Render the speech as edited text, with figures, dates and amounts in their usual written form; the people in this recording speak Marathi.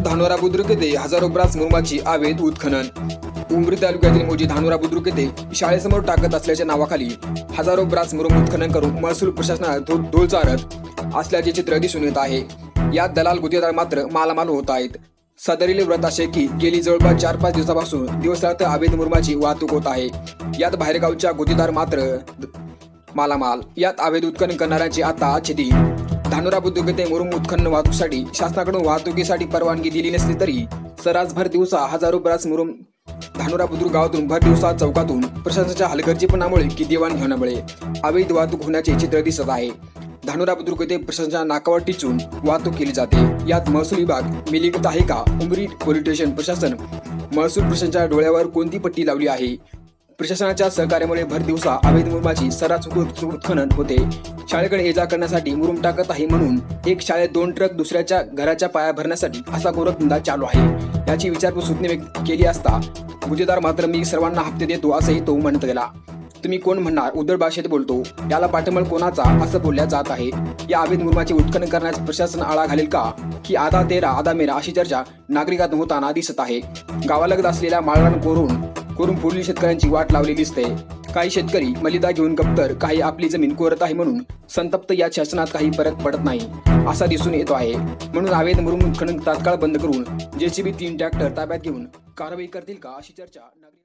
धानोरा बुद्रुक येथे हजारो ब्रास मुरुमाची अवैध उत्खनन। उमरी तालुक्यातील मोजी धानोरा बुद्रुक येथे शाळेसमोर टाकत असल्याच्या नावाखाली हजारो ब्रास मुरुम उत्खनन करून महसूल प्रशासनाला ढोल चारत असल्याचे चित्र दिसून येत आहे। यात दलाल गुत्तेदार मात्र मालामाल होत आहेत। सदरील व्रत असे की गेली जवळपास 4-5 दिवसापासून दिवसरात्र अवैध मुरुमाची वाहतूक होत आहे। यात बाहेरगावच्या गुत्तेदार मात्र मालामाल। यात अवैध उत्खनन करणाऱ्यांची आता स्थिती। धानोरा बुद्रुक येथे मुरुम उत्खनन वाहतुकीसाठी शासनाकडून वाहतुकीसाठी परवानगी दिली नसली तरी सरास भर दिवसा हजारो ब्रास मुरुम धानोरा बुद्रुक गावातून भर दिवसा चौकातून प्रशासनाच्या हलगर्जीपणामुळे की देवाणघेवाणीमुळे अवैध वाहतूक होण्याचे चित्र दिसत आहे। धानोरा बुद्रुक येथे प्रशासनाच्या नाकावर टिचून वाहतूक केली जाते। यात महसूल विभाग मिलीगत आहे का? उमरी पोलीस स्टेशन प्रशासन महसूल प्रशासनाच्या डोळ्यावर कोणती पट्टी लावली आहे? प्रशासनाच्या सहकार्यामुळे भर दिवसा अवैध मुरुमाची सर्रास उत्खनन होते। शाळेकडे ये जा करण्यासाठी मुरुम टाकत आहे म्हणून एक शाळेत 2 ट्रक दुसऱ्याच्या घराच्या पाया भरण्यासाठी असा गोरखधंदा चालू आहे। याची विचारपूस सूचना व्यक्त केली असता गुत्तेदार मात्र मी सर्वांना हप्ते देतो असंही तो म्हणत गेला। तुम्ही कोण म्हणणार? उद्धट भाषेत बोलतो, याला पाठबळ कोणाचा असं बोलल्या जात आहे। या अवैध मुरुमाचे उत्खनन करण्यास प्रशासन आळा घालेल का की आधा तेरा आधा मेरा अशी चर्चा नागरिकात होताना दिसत आहे। गावालगत असलेल्या माळरान कोरून पुढील शेतकऱ्यांची वाट लावली दिसते। काही शेतकरी मलिदा घेऊन गप्तर, काही आपली जमीन कोरत आहे म्हणून संतप्त। या शासनात काही फरक पडत नाही असा दिसून येतो आहे। म्हणून अवैध मुरुम उत्खनन तात्काळ बंद करून JCB 3 ट्रॅक्टर ताब्यात घेऊन कारवाई करतील का अशी चर्चा